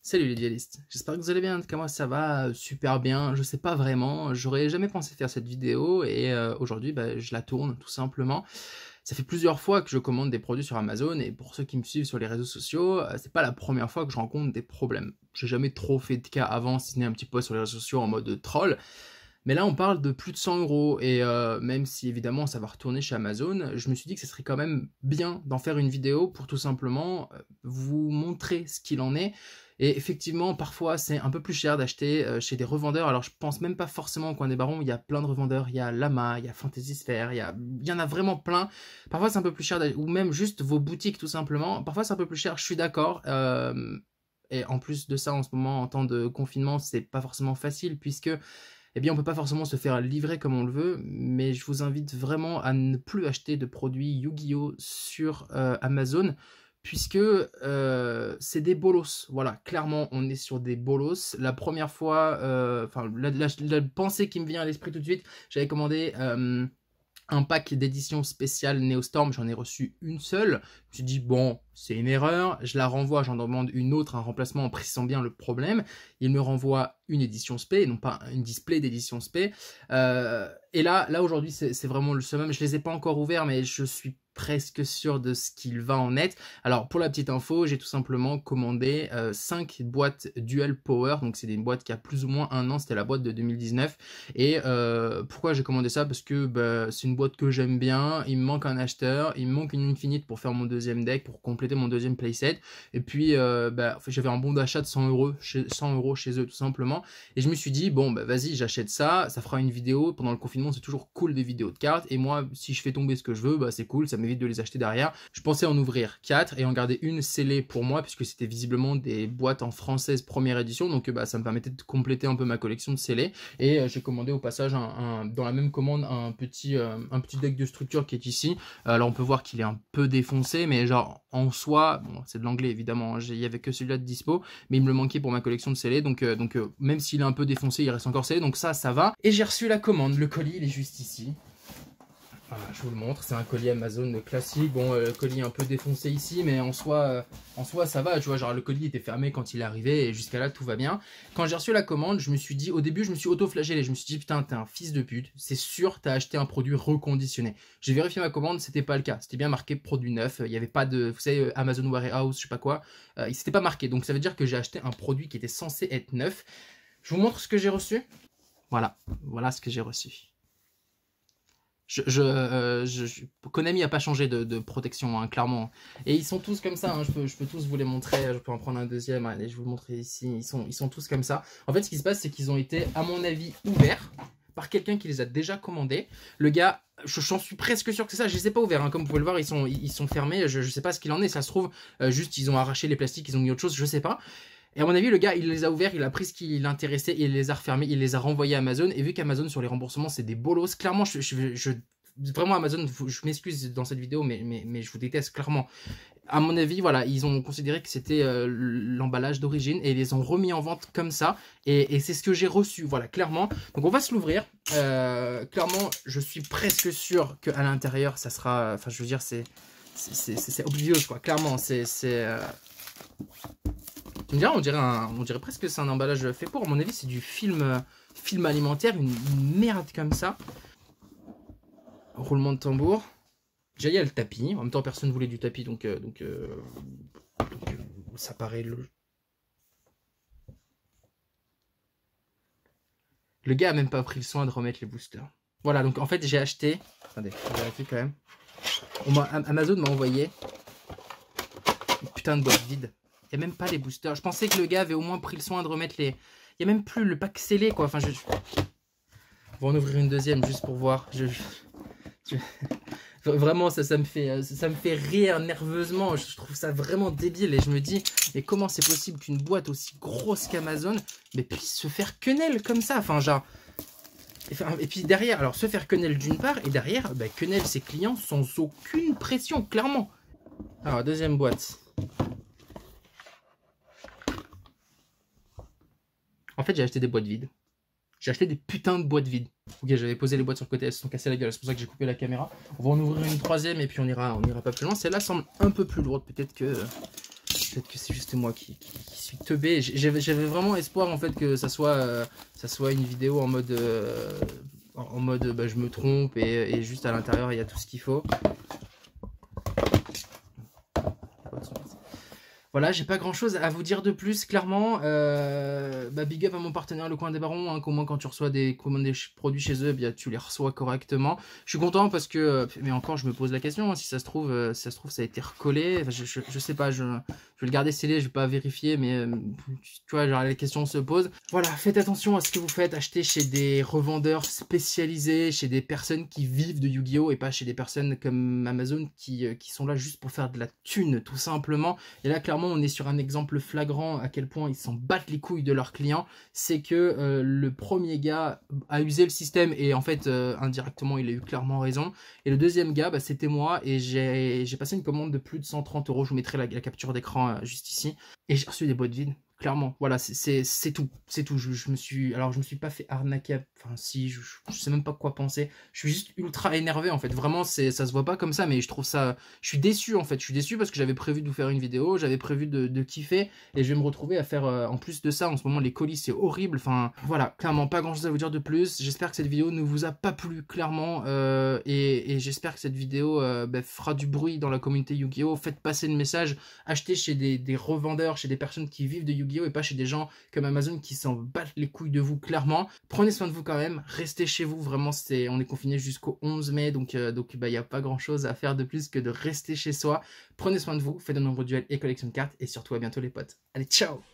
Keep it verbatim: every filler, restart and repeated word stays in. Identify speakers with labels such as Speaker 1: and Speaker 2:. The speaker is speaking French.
Speaker 1: Salut les dualistes, j'espère que vous allez bien, en tout cas moi ça va super bien, je sais pas vraiment, j'aurais jamais pensé faire cette vidéo et euh, aujourd'hui bah, je la tourne tout simplement. Ça fait plusieurs fois que je commande des produits sur Amazon et pour ceux qui me suivent sur les réseaux sociaux, euh, c'est pas la première fois que je rencontre des problèmes. J'ai jamais trop fait de cas avant, si ce n'est un petit post sur les réseaux sociaux en mode troll. Mais là, on parle de plus de cent euros, et euh, même si évidemment ça va retourner chez Amazon, je me suis dit que ce serait quand même bien d'en faire une vidéo pour tout simplement euh, vous montrer ce qu'il en est. Et effectivement, parfois c'est un peu plus cher d'acheter euh, chez des revendeurs. Alors je pense même pas forcément au coin des barons, il y a plein de revendeurs, il y a Lama, il y a Fantasy Sphere, il y, a... il y en a vraiment plein. Parfois c'est un peu plus cher, ou même juste vos boutiques tout simplement. Parfois c'est un peu plus cher, je suis d'accord. Euh... Et en plus de ça, en ce moment, en temps de confinement, c'est pas forcément facile puisque eh bien on peut pas forcément se faire livrer comme on le veut, mais je vous invite vraiment à ne plus acheter de produits Yu-Gi-Oh sur euh, Amazon, puisque euh, c'est des bolos. Voilà, clairement on est sur des bolos. La première fois, enfin euh, la, la, la pensée qui me vient à l'esprit tout de suite, j'avais commandé euh, un pack d'édition spéciale Neostorm, j'en ai reçu une seule. Je me suis dit bon, c'est une erreur, je la renvoie, j'en demande une autre, un remplacement en précisant bien le problème. Il me renvoie une édition spé, non pas une display d'édition spé. Euh, et là, là aujourd'hui, c'est vraiment le summum. Je les ai pas encore ouverts, mais je suis presque sûr de ce qu'il va en être. Alors, pour la petite info, j'ai tout simplement commandé euh, cinq boîtes Dual Power. Donc, c'est des boîtes qui a plus ou moins un an. C'était la boîte de deux mille dix-neuf. Et euh, pourquoi j'ai commandé ça? Parce que bah, c'est une boîte que j'aime bien. Il me manque un acheteur. Il me manque une Infinite pour faire mon deuxième deck, pour compléter mon deuxième playset. Et puis, euh, bah, j'avais un bon d'achat de cent euros chez, cent euros chez eux, tout simplement. Et je me suis dit, bon, bah, vas-y, j'achète ça. Ça fera une vidéo. Pendant le confinement, c'est toujours cool des vidéos de cartes. Et moi, si je fais tomber ce que je veux, bah, c'est cool. Ça m'évite de les acheter derrière. Je pensais en ouvrir quatre et en garder une scellée pour moi, puisque c'était visiblement des boîtes en française première édition. Donc, bah, ça me permettait de compléter un peu ma collection de scellés. Et euh, j'ai commandé au passage, un, un, dans la même commande, un petit, euh, un petit deck de structure qui est ici. Alors, on peut voir qu'il est un peu défoncé, mais genre, en soi, bon, c'est de l'anglais évidemment. Il n'y avait que celui-là de dispo, mais il me le manquait pour ma collection de scellés. Donc, euh, donc euh, même s'il est un peu défoncé, il reste encore scellé. Donc ça, ça va. Et j'ai reçu la commande. Le colis, il est juste ici. Voilà, je vous le montre, c'est un colis Amazon classique. Bon, euh, le colis un peu défoncé ici, mais en soi, euh, en soi ça va, tu vois, genre le colis était fermé quand il est arrivé et jusqu'à là tout va bien. Quand j'ai reçu la commande, je me suis dit, au début je me suis auto-flagellé, je me suis dit putain t'es un fils de pute, c'est sûr t'as acheté un produit reconditionné. J'ai vérifié ma commande, c'était pas le cas, c'était bien marqué produit neuf, il n'y avait pas de, vous savez, Amazon Warehouse, je sais pas quoi, euh, il s'était pas marqué, donc ça veut dire que j'ai acheté un produit qui était censé être neuf. Je vous montre ce que j'ai reçu. Voilà, voilà ce que j'ai reçu. Je, je, euh, je, je, Konami n'a pas changé de, de protection, hein, clairement. Et ils sont tous comme ça, hein, je, peux, je peux tous vous les montrer, je peux en prendre un deuxième, allez, je vais vous le montrer ici, ils sont, ils sont tous comme ça. En fait, ce qui se passe, c'est qu'ils ont été, à mon avis, ouverts par quelqu'un qui les a déjà commandés. Le gars, j'en suis presque sûr que c'est ça, je les ai pas ouverts, hein, comme vous pouvez le voir, ils sont, ils sont fermés, je, je sais pas ce qu'il en est, ça se trouve, euh, juste ils ont arraché les plastiques, ils ont mis autre chose, je sais pas. Et à mon avis, le gars, il les a ouverts, il a pris ce qui l'intéressait, il les a refermés, il les a renvoyés à Amazon. Et vu qu'Amazon, sur les remboursements, c'est des bolos, clairement, je, je, je vraiment Amazon, je m'excuse dans cette vidéo, mais, mais, mais je vous déteste, clairement. À mon avis, voilà, ils ont considéré que c'était euh, l'emballage d'origine et ils les ont remis en vente comme ça. Et, et c'est ce que j'ai reçu, voilà, clairement. Donc on va se l'ouvrir. Euh, clairement, je suis presque sûr qu'à l'intérieur, ça sera... Enfin, je veux dire, c'est c'est obvious, quoi. Clairement, c'est... Euh... Tu me diras, on dirait, un, on dirait presque que c'est un emballage fait pour. À mon avis, c'est du film, film alimentaire, une, une merde comme ça. Roulement de tambour. Déjà, il y a le tapis. En même temps, personne ne voulait du tapis, donc, euh, donc, euh, donc euh, ça paraît le... Le gars a même pas pris le soin de remettre les boosters. Voilà, donc en fait, j'ai acheté... Attendez, je vérifie quand même. On Amazon m'a envoyé une putain de boîte vide. Il n'y a même pas les boosters. Je pensais que le gars avait au moins pris le soin de remettre les... Il n'y a même plus le pack scellé, quoi. Enfin, je... On va en ouvrir une deuxième, juste pour voir. Je... Je... Vraiment, ça, ça, me fait, ça me fait rire nerveusement. Je trouve ça vraiment débile. Et je me dis, mais comment c'est possible qu'une boîte aussi grosse qu'Amazon mais puisse se faire quenelle comme ça? Enfin, genre... Et puis derrière, alors se faire quenelle d'une part, et derrière, bah, quenelle ses clients sans aucune pression, clairement. Alors, deuxième boîte. En fait, j'ai acheté des boîtes vides. J'ai acheté des putains de boîtes vides. Ok, j'avais posé les boîtes sur le côté, elles se sont cassées la gueule. C'est pour ça que j'ai coupé la caméra. On va en ouvrir une troisième et puis on ira, on ira pas plus loin. Celle-là semble un peu plus lourde. Peut-être que, peut-être que c'est juste moi qui, qui, qui suis teubé. J'avais vraiment espoir en fait que ça soit, euh, ça soit une vidéo en mode, euh, en mode bah, je me trompe et, et juste à l'intérieur il y a tout ce qu'il faut. Voilà, j'ai pas grand chose à vous dire de plus, clairement. Euh, bah, big up à mon partenaire Le Coin des Barons, hein, qu'au moins quand tu reçois des commandes des produits chez eux, eh bien, tu les reçois correctement. Je suis content parce que, mais encore, je me pose la question, hein, si ça se trouve, euh, si ça se trouve, ça a été recollé. Enfin, je, je, je sais pas, je, je vais le garder scellé, je vais pas vérifier, mais euh, tu vois, genre, la question se pose. Voilà, faites attention à ce que vous faites, achetez chez des revendeurs spécialisés, chez des personnes qui vivent de Yu-Gi-Oh! Et pas chez des personnes comme Amazon qui, euh, qui sont là juste pour faire de la thune, tout simplement. Et là, clairement, on est sur un exemple flagrant à quel point ils s'en battent les couilles de leurs clients. C'est que euh, le premier gars a usé le système et en fait euh, indirectement il a eu clairement raison. Et le deuxième gars, bah, c'était moi et j'ai passé une commande de plus de cent trente euros. Je vous mettrai la, la capture d'écran euh, juste ici. Et j'ai reçu des boîtes vides. Clairement, voilà, c'est tout, c'est tout. Je, je me suis, alors je me suis pas fait arnaquer. Enfin, si, je, je sais même pas quoi penser. Je suis juste ultra énervé en fait. Vraiment, c'est, ça se voit pas comme ça, mais je trouve ça. Je suis déçu en fait. Je suis déçu parce que j'avais prévu de vous faire une vidéo, j'avais prévu de, de kiffer, et je vais me retrouver à faire. Euh, en plus de ça, en ce moment, les colis c'est horrible. Enfin, voilà, clairement, pas grand chose à vous dire de plus. J'espère que cette vidéo ne vous a pas plu clairement, euh, et, et j'espère que cette vidéo euh, bah, fera du bruit dans la communauté Yu-Gi-Oh! Faites passer le message. Achetez chez des, des revendeurs, chez des personnes qui vivent de Yu-Gi-Oh! Et pas chez des gens comme Amazon qui s'en battent les couilles de vous clairement. Prenez soin de vous quand même, restez chez vous, vraiment c'est, on est confiné jusqu'au onze mai, donc euh, donc bah il n'y a pas grand chose à faire de plus que de rester chez soi. Prenez soin de vous, faites de nombreux duels et collections de cartes, et surtout à bientôt les potes. Allez, ciao!